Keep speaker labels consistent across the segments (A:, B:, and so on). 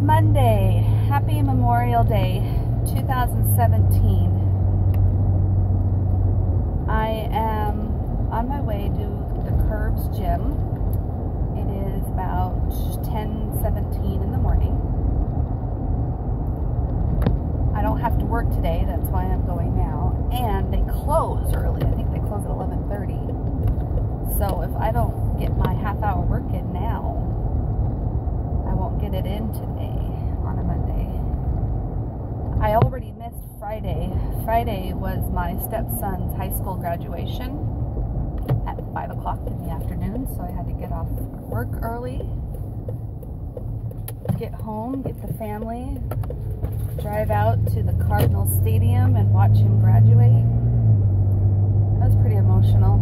A: Monday. Happy Memorial Day 2017. I am on my way to the Curves gym. It is about 10:17 in the morning. I don't have to work today, that's why I'm going now. And they close early. I think they close at 11:30. So if I don't get my half-hour work in now, I won't get it in today on a Monday. I already missed Friday. Friday was my stepson's high school graduation at 5 o'clock in the afternoon, so I had to get off work early, get home, get the family, drive out to the Cardinal Stadium and watch him graduate. That was pretty emotional.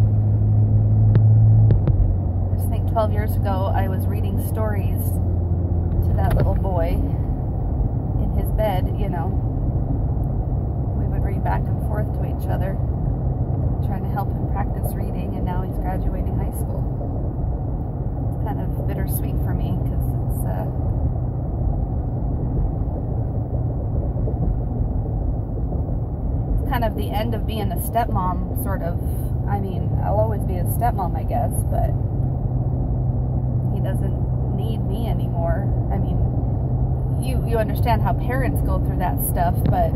A: I just think 12 years ago I was reading stories to that little boy in his bed, you know. We would read back and forth to each other, trying to help him practice reading, and now he's graduating high school. It's kind of bittersweet for me because it's kind of the end of being a stepmom, sort of. I mean, I'll always be a stepmom, I guess, but he doesn't need me anymore. I mean, you understand how parents go through that stuff, but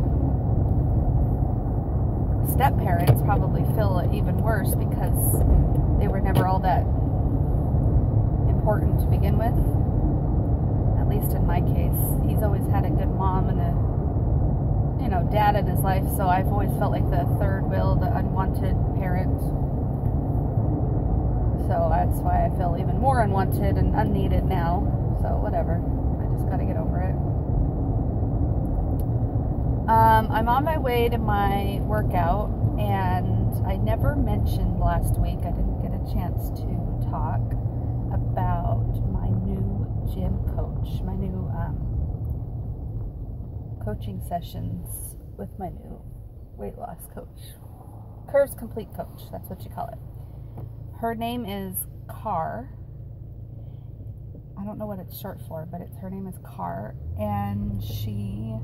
A: step-parents probably feel it even worse because they were never all that important to begin with. At least in my case, he's always had a good mom and a, you know, dad in his life, so I've always felt like the third wheel, the unwanted parent. So that's why I feel even more unwanted and unneeded now. So whatever, I just gotta get over it. I'm on my way to my workout, and I never mentioned last week, I didn't get a chance to talk about my new gym coach, my new coaching sessions with my new weight loss coach. Curves Complete Coach, that's what you call it. Her name is Car. I don't know what it's short for, but her name is Car, and she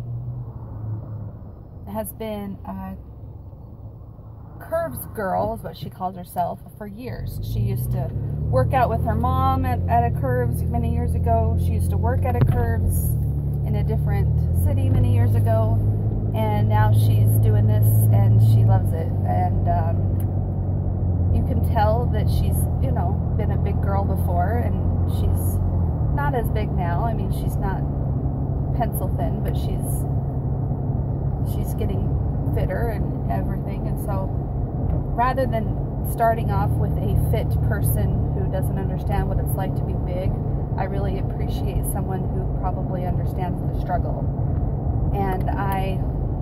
A: has been a Curves girl, is what she calls herself, for years. She used to work out with her mom at a Curves many years ago. She used to work at a Curves in a different city many years ago, and now she's doing this and she loves it. And you can tell that she's, you know, been a big girl before, and she's not as big now. I mean, she's not pencil thin, but she's getting fitter and everything. And so rather than starting off with a fit person who doesn't understand what it's like to be big, I really appreciate someone who probably understands the struggle. And I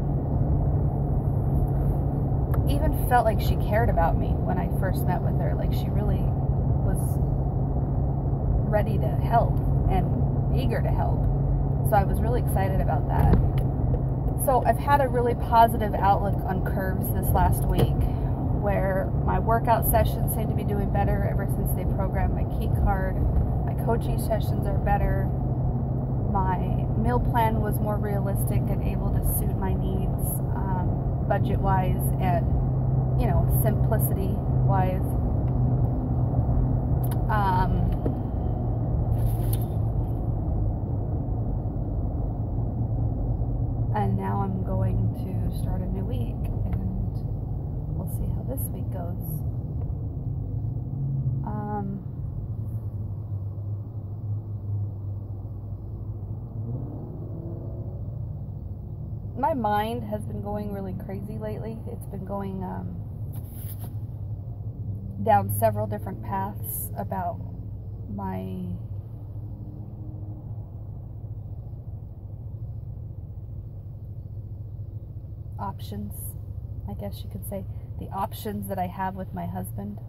A: even felt like she cared about me when I first met with her. Like, she really was ready to help and eager to help. So I was really excited about that. So I've had a really positive outlook on Curves this last week, where my workout sessions seem to be doing better ever since they programmed my key card. My coaching sessions are better. My meal plan was more realistic and able to suit my needs, budget-wise and, you know, simplicity-wise. And now I'm going to start a new week, and we'll see how this week goes. My mind has been going really crazy lately. It's been going down several different paths about my options, I guess you could say, the options that I have with my husband.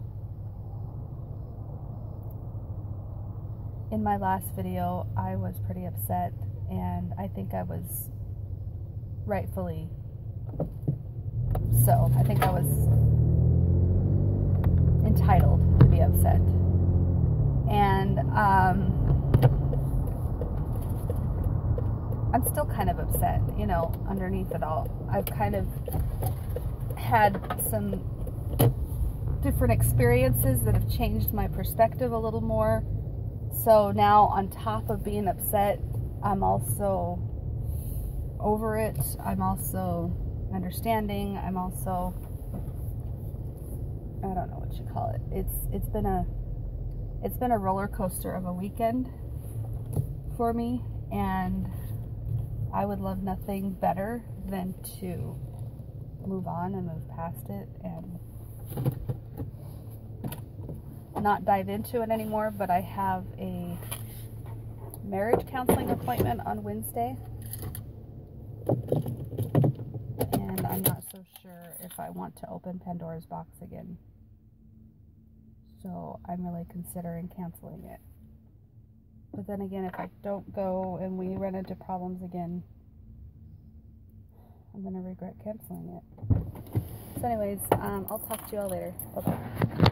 A: In my last video, I was pretty upset, and I think I was rightfully so. I think I was entitled to be upset. And I'm still kind of upset, you know, underneath it all. I've kind of had some different experiences that have changed my perspective a little more. So now, on top of being upset, I'm also over it. I'm also understanding. I'm also, I don't know what you call it. It's been a roller coaster of a weekend for me, and I would love nothing better than to move on and move past it and not dive into it anymore. But I have a marriage counseling appointment on Wednesday, and I'm not so sure if I want to open Pandora's box again. So I'm really considering canceling it. But then again, if I don't go and we run into problems again, I'm going to regret canceling it. So anyways, I'll talk to you all later. Bye-bye.